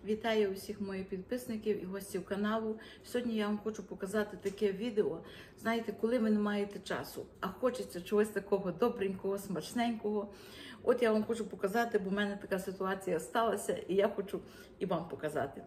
Вітаю усіх моїх підписників і гостів каналу. Сьогодні я вам хочу показати таке відео. Знаєте, коли ви не маєте часу, а хочеться чогось такого добренького, смачненького. От я вам хочу показати, бо в мене така ситуація сталася, і я хочу і вам показати.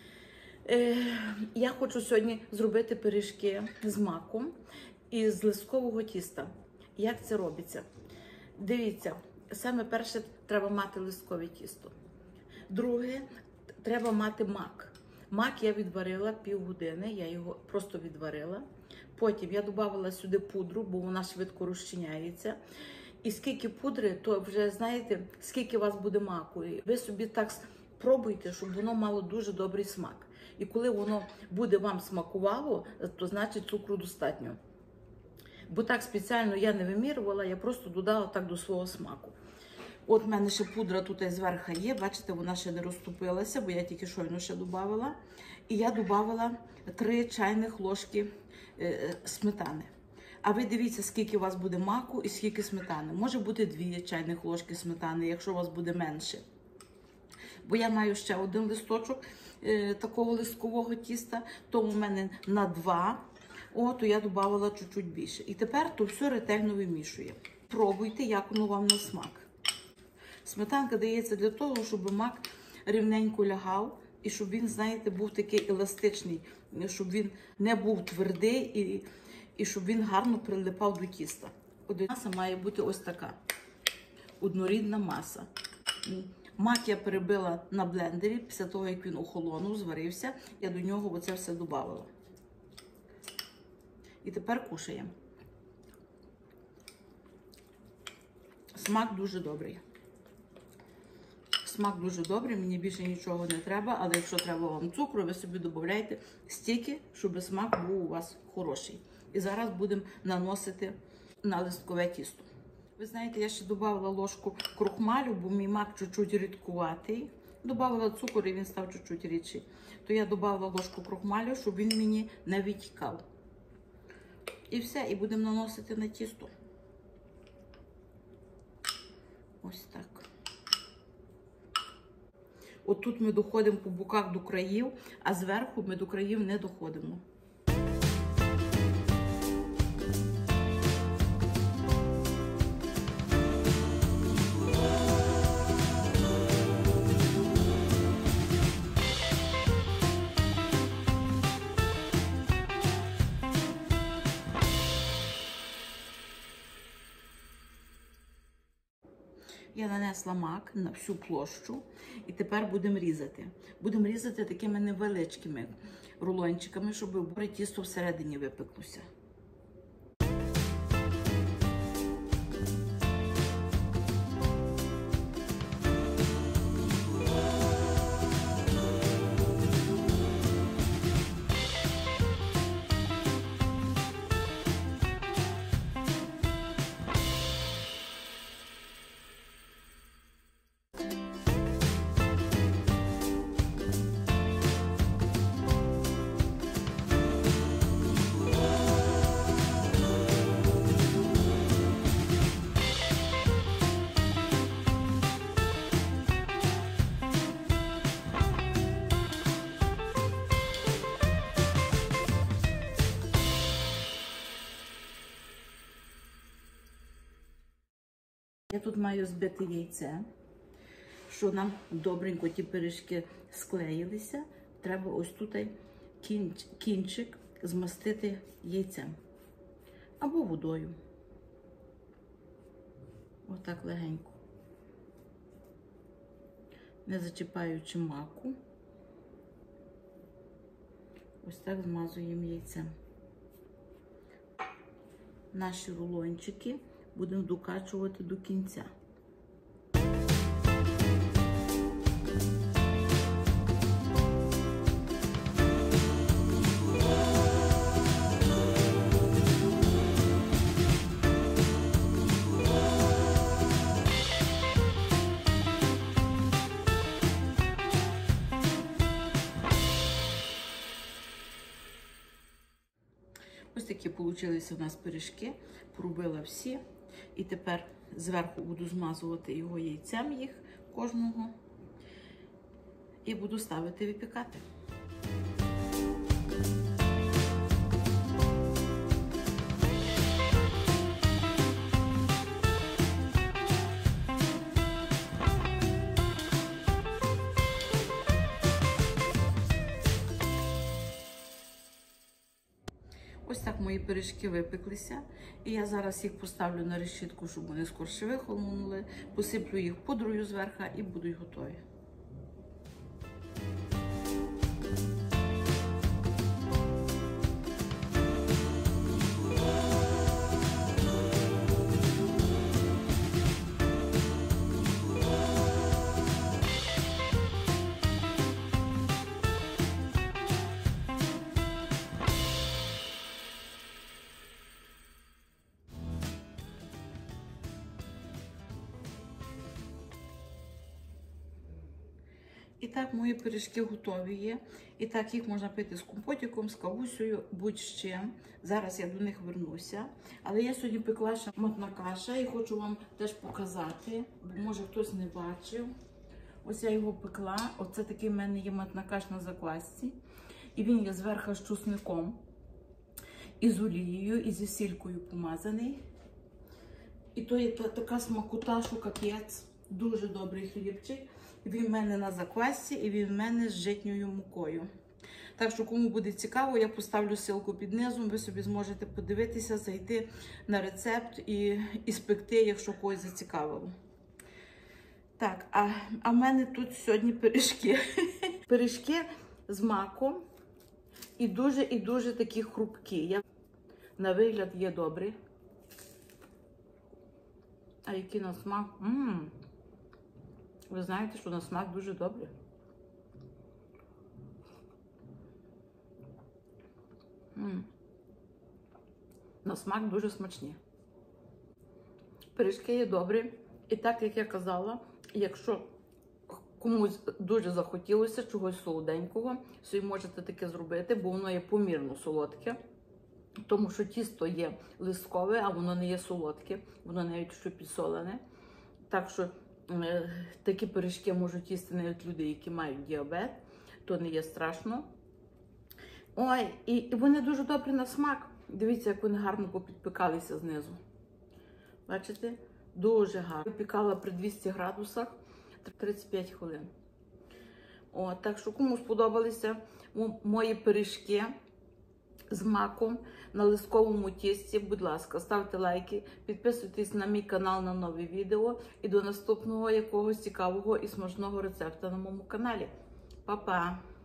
Я хочу сьогодні зробити пиріжки з маком і з листкового тіста. Як це робиться? Дивіться, саме перше треба мати листкове тісто. Друге, треба мати мак. Мак я відварила півгодини, я його просто відварила. Потім я додавала сюди пудру, бо вона швидко розчиняється. І скільки пудри, то вже знаєте, скільки у вас буде маку. І ви собі так пробуйте, щоб воно мало дуже добрий смак. І коли воно буде вам смакувало, то значить цукру достатньо. Бо так спеціально я не вимірювала, я просто додала так до свого смаку. От в мене ще пудра тут зверху є, бачите, вона ще не розтопилася, бо я тільки щойно ще додавала. І я додавала 3 чайних ложки сметани. А ви дивіться, скільки у вас буде маку і скільки сметани. Може бути 2 чайних ложки сметани, якщо у вас буде менше. Бо я маю ще один листочок такого листкового тіста, тому в мене на 2, то я додавала чуть-чуть більше. І тепер то все ретельно вимішує. Пробуйте, як воно вам на смак. Сметанка дається для того, щоб мак рівненько лягав і щоб він, знаєте, був такий еластичний, щоб він не був твердий і щоб він гарно прилипав до тіста. Маса має бути ось така, однорідна маса. Мак я перебила на блендері, після того, як він охолонув, зварився, я до нього оце все додавала. І тепер кушаємо. Смак дуже добрий. Смак дуже добрий, мені більше нічого не треба, але якщо треба вам цукру, ви собі додавайте стільки, щоб смак був у вас хороший. І зараз будемо наносити на листкове тісто. Ви знаєте, я ще додавала ложку крохмалю, бо мій мак чуть-чуть рідкуватий. Додавала цукор і він став чуть-чуть рідший. То я додавала ложку крохмалю, щоб він мені не відтікав. І все, і будемо наносити на тісто. Ось так. От тут ми доходимо по боках до країв, а зверху ми до країв не доходимо. Я нанесла мак на всю площу і тепер будемо різати. Будемо різати такими невеличкими рулончиками, щоб тісто всередині випеклося. Я тут маю збити яйце, що нам добренько ті пиріжки склеїлися. Треба ось тут кінчик змастити яйцем або водою. Отак легенько. Не зачіпаючи маку. Ось так змазуємо яйцем. Наші рулончики будемо докачувати до кінця. Ось такі получилися у нас пиріжки, поробила всі. І тепер зверху буду змазувати його яйцем їх кожного. і буду ставити випікати. Ось так мої пиріжки випеклися, і я зараз їх поставлю на решітку, щоб вони скорше вихолонули, посиплю їх пудрою зверху і будуть готові. І так, мої пиріжки готові є. І так, їх можна пити з компотиком, з кавусею, будь-чим. Зараз я до них вернуся. Але я сьогодні пекла ще матна каша і хочу вам теж показати, бо може хтось не бачив. Ось я його пекла. Оце такий в мене є матна каш на заквасці. І він є зверху з чесником, і з олією, і зі сількою помазаний. І то є така смакота, що капець. Дуже добрий хлібчик. Він в мене на заквасці і він в мене з житньою мукою. Так що, кому буде цікаво, я поставлю ссылку під низом, ви собі зможете подивитися, зайти на рецепт і спекти, якщо когось зацікавило. Так, а в мене тут сьогодні пиріжки. Пиріжки з маком і дуже такі хрупкі. На вигляд є добрі. А які на смак? Ви знаєте, що на смак дуже добре. На смак дуже смачні. Пиріжки є добрі. І так, як я казала, якщо комусь дуже захотілося чогось солоденького, собі можете таке зробити, бо воно є помірно солодке. Тому що тісто є листкове, а воно не є солодке. Воно навіть що підсолене. Так що такі пиріжки можуть їсти навіть люди, які мають діабет, то не є страшно. Ой, і вони дуже добрі на смак. Дивіться, як вони гарно попідпікалися знизу. Бачите? Дуже гарно. Випікала при 200 градусах 35 хвилин. О, так що, кому сподобалися мої пиріжки з маком на листковому тісті, будь ласка, ставте лайки, підписуйтесь на мій канал на нові відео і до наступного якогось цікавого і смачного рецепту на моєму каналі. Па-па!